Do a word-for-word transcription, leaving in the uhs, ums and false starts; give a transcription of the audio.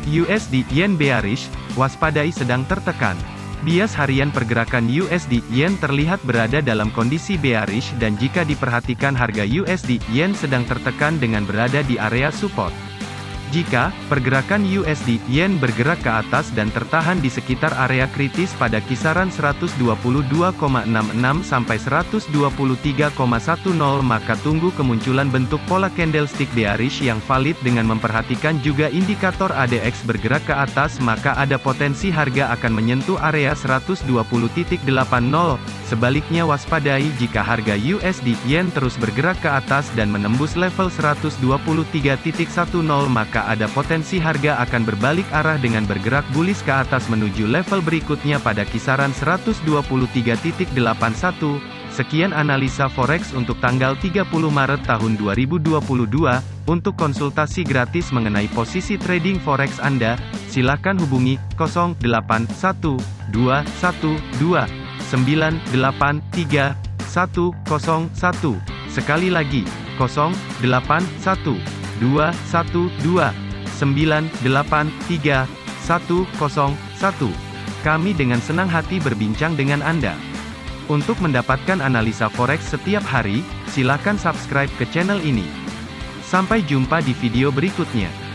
U S D Yen bearish, waspadai sedang tertekan. Bias harian pergerakan U S D Yen terlihat berada dalam kondisi bearish dan jika diperhatikan harga U S D Yen sedang tertekan dengan berada di area support. Jika pergerakan U S D Yen bergerak ke atas dan tertahan di sekitar area kritis pada kisaran seratus dua puluh dua koma enam enam sampai seratus dua puluh tiga koma sepuluh, maka tunggu kemunculan bentuk pola candlestick bearish yang valid dengan memperhatikan juga indikator A D X bergerak ke atas, maka ada potensi harga akan menyentuh area seratus dua puluh titik delapan nol. Sebaliknya waspadai jika harga U S D Yen terus bergerak ke atas dan menembus level seratus dua puluh tiga titik sepuluh, maka ada potensi harga akan berbalik arah dengan bergerak bullish ke atas menuju level berikutnya pada kisaran seratus dua puluh tiga titik delapan satu. Sekian analisa forex untuk tanggal tiga puluh Maret tahun dua ribu dua puluh dua. Untuk konsultasi gratis mengenai posisi trading forex Anda, silakan hubungi nol delapan satu dua satu dua sembilan delapan tiga satu nol satu. Sekali lagi, nol delapan satu dua satu dua sembilan delapan tiga satu nol satu. Kami dengan senang hati berbincang dengan Anda. Untuk mendapatkan analisa forex setiap hari, silakan subscribe ke channel ini. Sampai jumpa di video berikutnya.